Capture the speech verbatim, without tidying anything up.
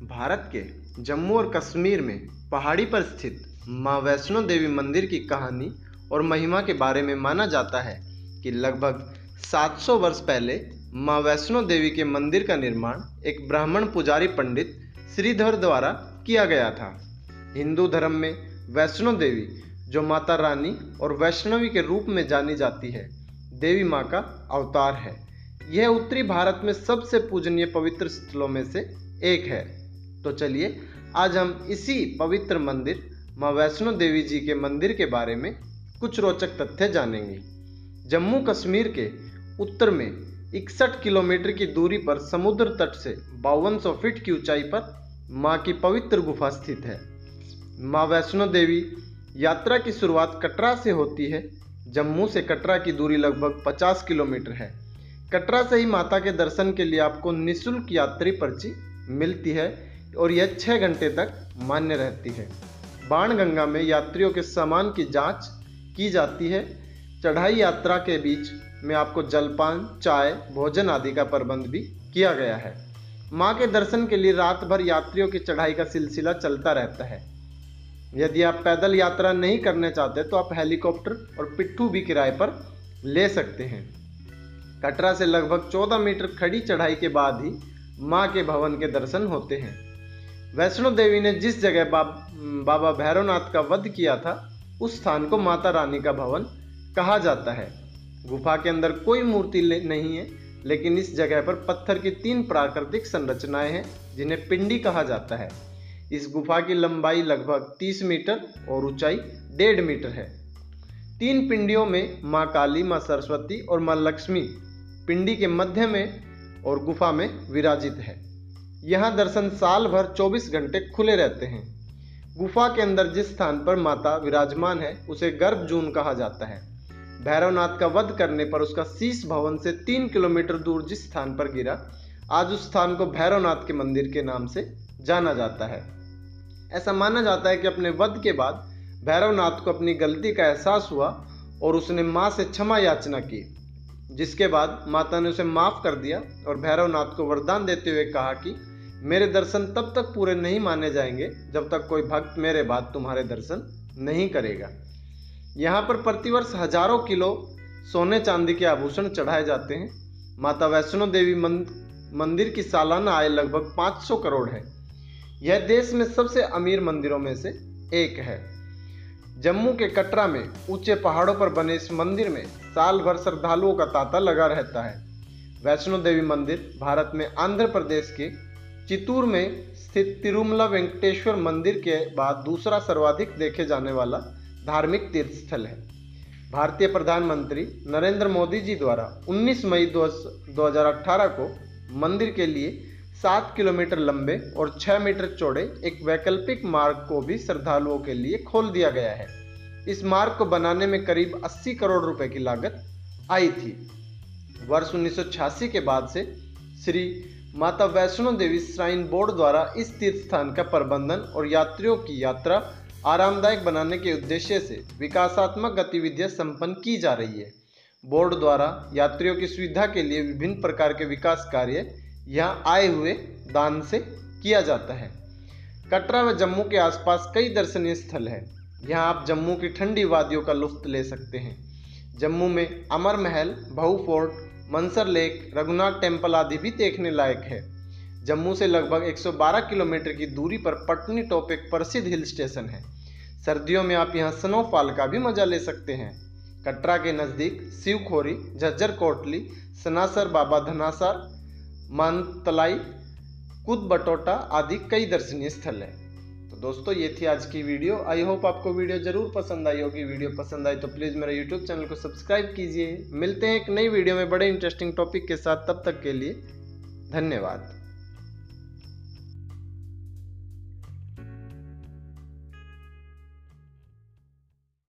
भारत के जम्मू और कश्मीर में पहाड़ी पर स्थित माँ वैष्णो देवी मंदिर की कहानी और महिमा के बारे में माना जाता है कि लगभग सात सौ वर्ष पहले माँ वैष्णो देवी के मंदिर का निर्माण एक ब्राह्मण पुजारी पंडित श्रीधर द्वारा किया गया था। हिंदू धर्म में वैष्णो देवी, जो माता रानी और वैष्णवी के रूप में जानी जाती है, देवी माँ का अवतार है। यह उत्तरी भारत में सबसे पूजनीय पवित्र स्थलों में से एक है। तो चलिए आज हम इसी पवित्र मंदिर माँ वैष्णो देवी जी के मंदिर के बारे में कुछ रोचक तथ्य जानेंगे। जम्मू कश्मीर के उत्तर में इकसठ किलोमीटर की दूरी पर समुद्र तट से बावन सौ फीट की ऊंचाई पर माँ की पवित्र गुफा स्थित है। माँ वैष्णो देवी यात्रा की शुरुआत कटरा से होती है। जम्मू से कटरा की दूरी लगभग पचास किलोमीटर है। कटरा से ही माता के दर्शन के लिए आपको निःशुल्क यात्री पर्ची मिलती है और यह छः घंटे तक मान्य रहती है। बाणगंगा में यात्रियों के सामान की जांच की जाती है। चढ़ाई यात्रा के बीच में आपको जलपान, चाय, भोजन आदि का प्रबंध भी किया गया है। माँ के दर्शन के लिए रात भर यात्रियों की चढ़ाई का सिलसिला चलता रहता है। यदि आप पैदल यात्रा नहीं करना चाहते तो आप हेलीकॉप्टर और पिट्ठू भी किराए पर ले सकते हैं। कटरा से लगभग चौदह मीटर खड़ी चढ़ाई के बाद ही माँ के भवन के दर्शन होते हैं। वैष्णो देवी ने जिस जगह बा, बाबा भैरवनाथ का वध किया था, उस स्थान को माता रानी का भवन कहा जाता है। गुफा के अंदर कोई मूर्ति नहीं है, लेकिन इस जगह पर पत्थर की तीन प्राकृतिक संरचनाएं हैं जिन्हें पिंडी कहा जाता है। इस गुफा की लंबाई लगभग तीस मीटर और ऊंचाई डेढ़ मीटर है। तीन पिंडियों में माँ काली, माँ सरस्वती और माँ लक्ष्मी पिंडी के मध्य में और गुफा में विराजित है। यहाँ दर्शन साल भर चौबीस घंटे खुले रहते हैं। गुफा के अंदर जिस स्थान पर माता विराजमान है उसे गर्भ जून कहा जाता है। भैरवनाथ का वध करने पर उसका शीश भवन से तीन किलोमीटर दूर जिस स्थान पर गिरा, आज उस स्थान को भैरवनाथ के मंदिर के नाम से जाना जाता है। ऐसा माना जाता है कि अपने वध के बाद भैरवनाथ को अपनी गलती का एहसास हुआ और उसने माँ से क्षमा याचना की, जिसके बाद माता ने उसे माफ़ कर दिया और भैरवनाथ को वरदान देते हुए कहा कि मेरे दर्शन तब तक पूरे नहीं माने जाएंगे जब तक कोई भक्त मेरे बाद तुम्हारे दर्शन नहीं करेगा। यहाँ पर प्रतिवर्ष हजारों किलो सोने चांदी के आभूषण चढ़ाए जाते हैं। माता वैष्णो देवी मंदिर की सालाना आय लगभग पाँच सौ करोड़ है। यह देश में सबसे अमीर मंदिरों में से एक है। जम्मू के कटरा में ऊंचे पहाड़ों पर बने इस मंदिर में साल भर श्रद्धालुओं का तांता लगा रहता है। वैष्णो देवी मंदिर भारत में आंध्र प्रदेश के चित्तूर में स्थित तिरुमला वेंकटेश्वर मंदिर के बाद दूसरा सर्वाधिक देखे जाने वाला धार्मिक तीर्थ स्थल है। भारतीय प्रधानमंत्री नरेंद्र मोदी जी द्वारा उन्नीस मई दो हज़ार अठारह को मंदिर के लिए सात किलोमीटर लंबे और छः मीटर चौड़े एक वैकल्पिक मार्ग को भी श्रद्धालुओं के लिए खोल दिया गया है। इस मार्ग को बनाने में करीब अस्सी करोड़ रुपए की लागत आई थी। वर्ष उन्नीस सौ छियासी के बाद से श्री माता वैष्णो देवी श्राइन बोर्ड द्वारा इस तीर्थ स्थान का प्रबंधन और यात्रियों की यात्रा आरामदायक बनाने के उद्देश्य से विकासात्मक गतिविधियां संपन्न की जा रही है। बोर्ड द्वारा यात्रियों की सुविधा के लिए विभिन्न प्रकार के विकास कार्य यहाँ आए हुए दान से किया जाता है। कटरा व जम्मू के आसपास कई दर्शनीय स्थल हैं। यहाँ आप जम्मू की ठंडी वादियों का लुत्फ ले सकते हैं। जम्मू में Amar Mahal, Bahu fort, Mansar lake, Raghunath temple आदि भी देखने लायक है। जम्मू से लगभग एक सौ बारह किलोमीटर की दूरी पर पटनी टॉप एक प्रसिद्ध हिल स्टेशन है। सर्दियों में आप यहाँ स्नोफॉल का भी मजा ले सकते हैं। कटरा के नज़दीक शिवखोरी, झज्जर कोटली, सनासर, बाबा धनासर, मानतलाई, कुद बटोटा आदि कई दर्शनीय स्थल है। तो दोस्तों ये थी आज की वीडियो। आई होप आपको वीडियो जरूर पसंद आई होगी। वीडियो पसंद आई तो प्लीज़ मेरे यूट्यूब चैनल को सब्सक्राइब कीजिए। मिलते हैं एक नई वीडियो में बड़े इंटरेस्टिंग टॉपिक के साथ। तब तक के लिए धन्यवाद।